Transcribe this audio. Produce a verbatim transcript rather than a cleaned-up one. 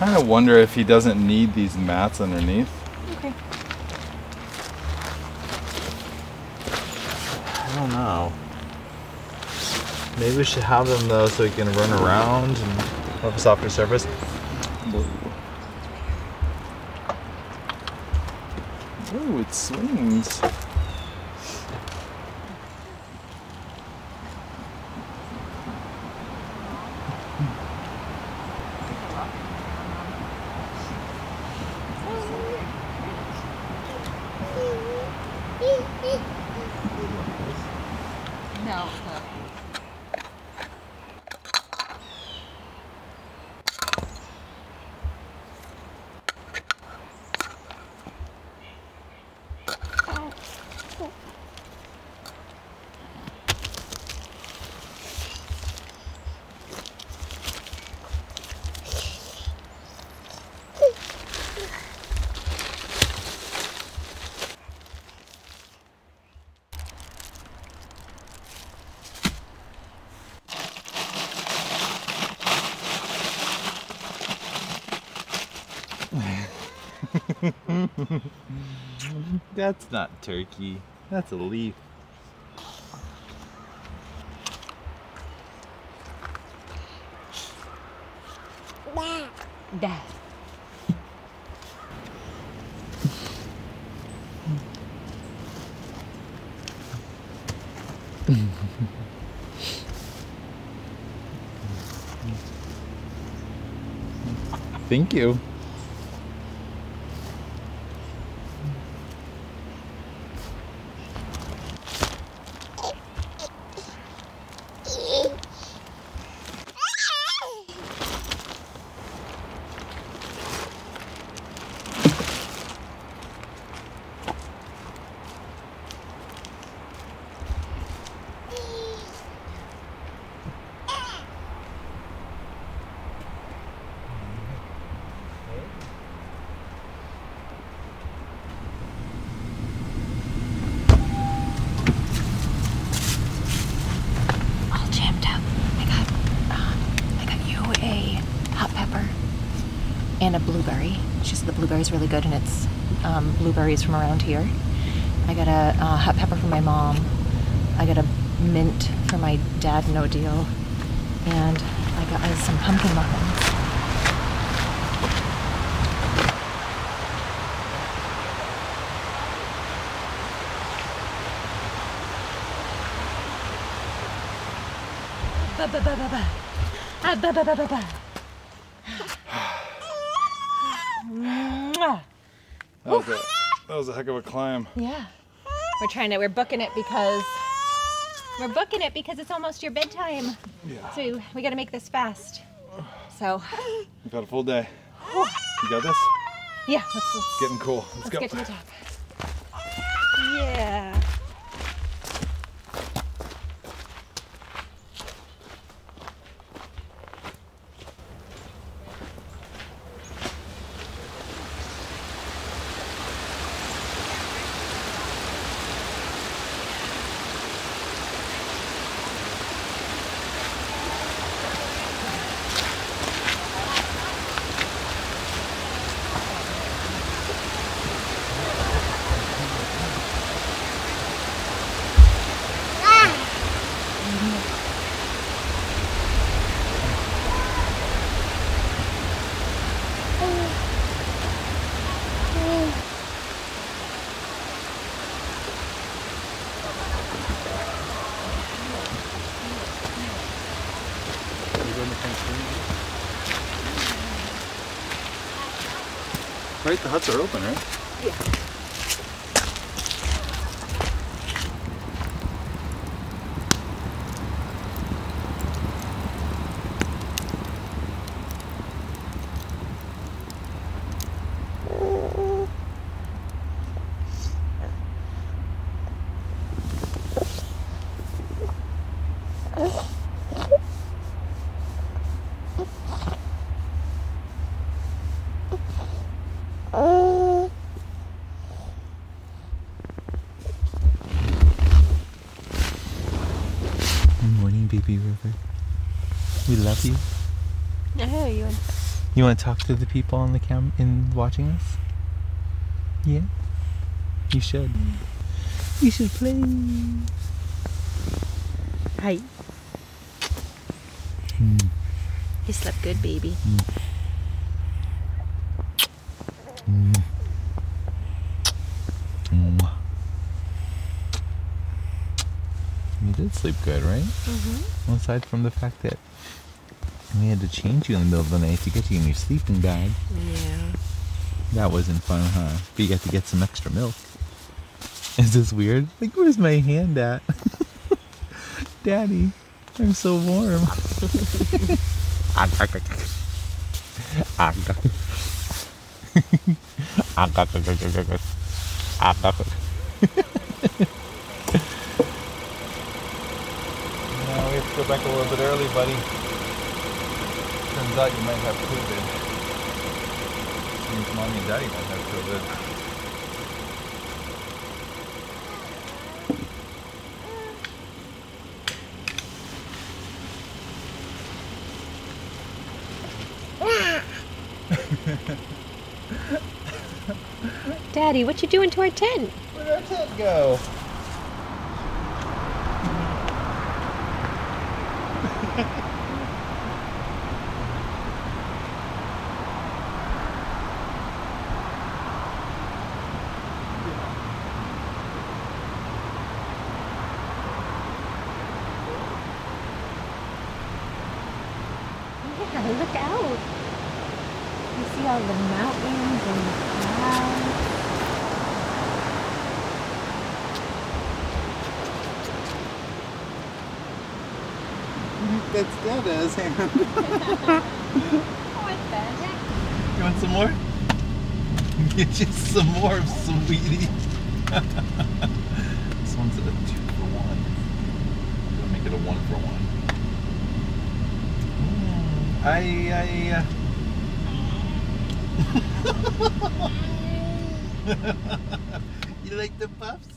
kind of wonder if he doesn't need these mats underneath. Okay. I don't know. Maybe we should have them though so he can run around and have a softer surface. Ooh, it swings. No. That's not turkey. That's a leaf. Dad. Thank you. And a blueberry. She said the blueberry's really good, and it's um, blueberries from around here. I got a uh, hot pepper from my mom. I got a mint for my dad, no deal. And I got uh, some pumpkin muffins. Ba ba ba ba ba. Ah, ba ba ba ba ba. That was, a, that was a heck of a climb. Yeah. We're trying to, we're booking it because, we're booking it because it's almost your bedtime. Yeah. So we got to make this fast. So. We've got a full day. You got this? Yeah. Let's, let's, it's getting cool. Let's, let's go. get to the top. Yeah. Right, the huts are open, right? Yeah. Good morning, baby river. We love you. I hear you. You want to talk to the people on the cam in watching us? Yeah? You should. You should play. Hi. Mm. You slept good, baby. Mm. Mm. Mm. You did sleep good, right? Mm-hmm. Well, aside from the fact that we had to change you in the middle of the night to get you in your sleeping bag. Yeah. That wasn't fun, huh? But you got to get some extra milk. Is this weird? Like, where's my hand at? Daddy, I'm so warm. Now we have to go back a little bit early, buddy. Turns out you might have COVID. Means mommy and daddy might have COVID. Daddy, what you doing to our tent? Where'd our tent go? Yeah, look out. You see all the mountains and the clouds. That's Dada's hand. What the heck? You want some more? Get you some more, sweetie. This one's a two for one. We'll make it a one for one. Mm, I, I. Uh... You like the puffs?